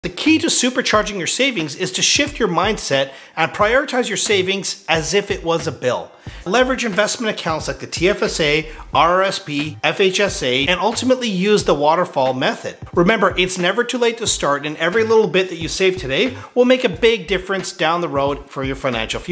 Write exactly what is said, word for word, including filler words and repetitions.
The key to supercharging your savings is to shift your mindset and prioritize your savings as if it was a bill. Leverage investment accounts like the T F S A, R R S P, F H S A, and ultimately use the waterfall method. Remember, it's never too late to start, and every little bit that you save today will make a big difference down the road for your financial future.